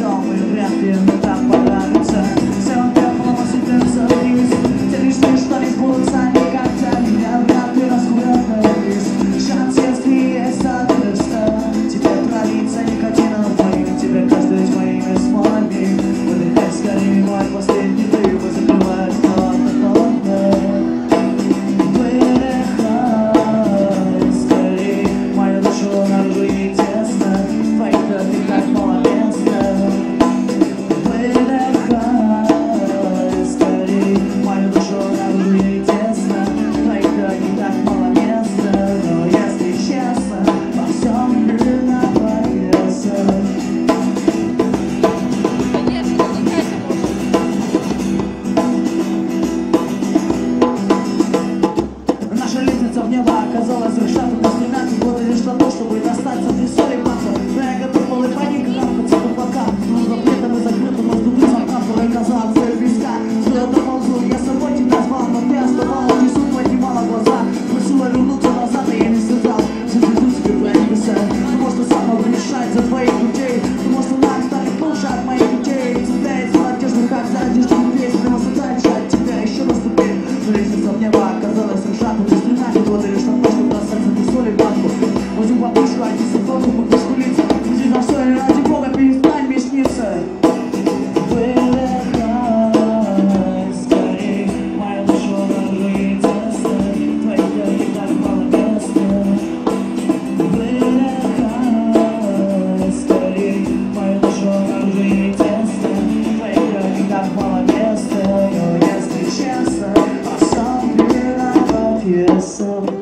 дом, и вряд ли мне так понравится. Все пеплом осыпется вниз, те мечты, что не сбудутся никогда, меня вряд ли раскурят на вис. Шанс, если есть, соответственно, тебе травиться никотином твоим, тебе каждый твоими смолами. Выдыхай скорее мой последний дым, и закрывай окно. В небо оказалось решатым на стремянке годы лишь для того, чтобы достаться без соли паца. Но я готов был и паника рамкаться до бока. Но запретом и закрытым воздухом замкам, который казалось твои виска. Стоя доползу, я собой тебя звал, но ты оставалась, несу, поднимала глаза. Просила вернуться назад, и я не сказал. Заведу себе твои небеса. Потому что сам могу решать за твоих людей. Потому что нам станет лучше от моих людей. Тебя эти надежды, как за одежду весь. Прямо задача от тебя еще наступит. Но лестница в небо оказалась решатым на стремянке годы лишь для того, чтобы достаться без соли банку. Возьму подушку, а здесь воздух, подушку лица. Иди на все, и ради Бога перестань мне сниться. Выдыхай скорей, моя душа уже тесно. Твои дороги так мало места. Выдыхай скорей, моя душа уже тесно. Твои дороги так мало места. Но если честно, а сам виноват, если